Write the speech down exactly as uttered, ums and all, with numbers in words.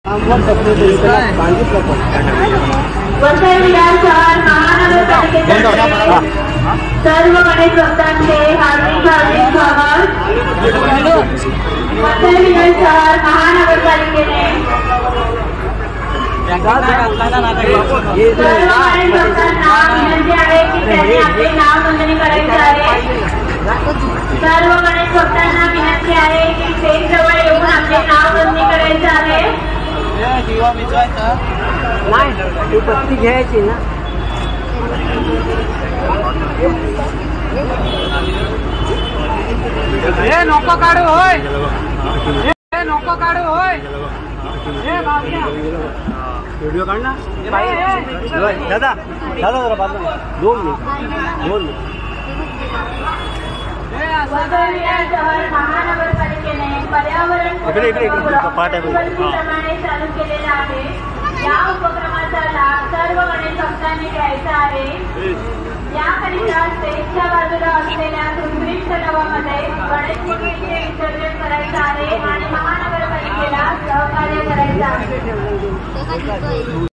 वसई विधान शहर महानगरपालिकेच्या सर्व गणेश भक्तांचे हार्दिक हार्दिक स्वागत। वसई विधान शहर महानगरपालिकेने सर्व गणेश भक्तांना विनंती आहे की त्यांनी आपले नाव नोंदणी करायचे आहे। सर्व गणेश भक्तांना विनंती आहे की स्टेज जवळ येऊन आपले नाव नोंदणी करायचे आहे। नाही ती पत्ती घ्यायची ना। हे नको काढू होय, हे नको काढू होय, हे बाबा व्हिडिओ काढ ना दादा। दादा जरा बाजूला दोन मिनिट दोन मिनिट। शहर महानगरपालिकेने पर्यावरण प्रमाणे चालू केलेला आहे। या उपक्रमाचा लाभ सर्व गणेश भक्तांनी घ्यायचा आहे। याकरिता स्टेजच्या बाजूला असलेल्या उत्कृष्ट तलावामध्ये गणेश मूर्तीचे विसर्जन करायचे आहे आणि महानगरपालिकेला सहकार्य करायचे आहे।